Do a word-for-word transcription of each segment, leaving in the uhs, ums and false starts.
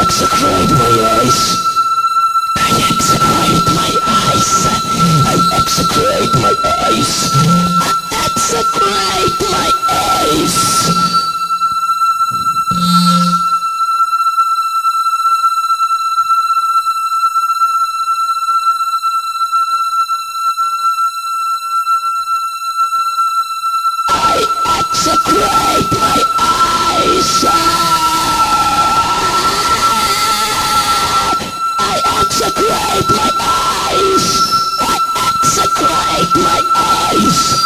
execrate my eyes. I execrate my eyes. I execrate my eyes. I execrate my eyes. Execrate my eyes! I execrate my eyes! I execrate my eyes!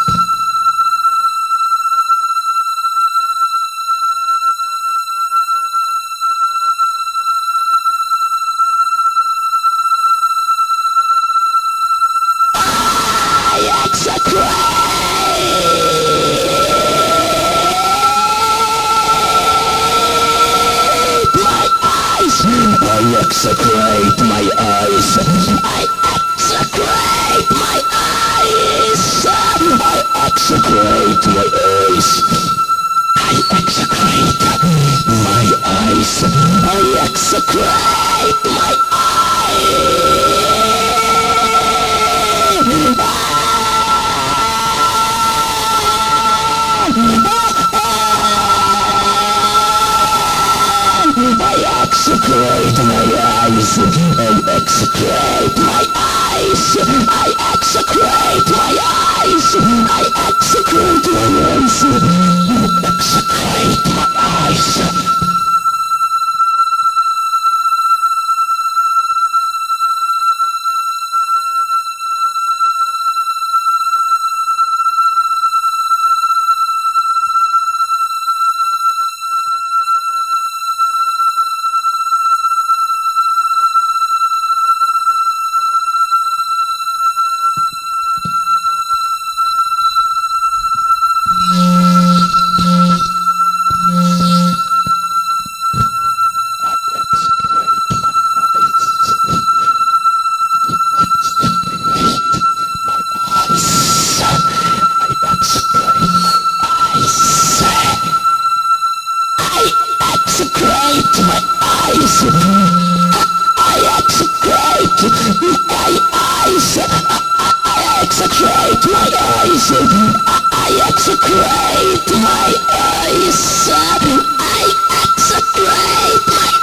I execrate! I execrate my eyes. I execrate my eyes. I execrate my eyes. I execrate my eyes. I execrate my eyes. I execrate my eyes. I execrate my eyes. I execrate my eyes. I execrate my eyes. I execrate my eyes. Execrate my eyes. I execrate my eyes. I execrate my eyes. I execrate my eyes. I execrate my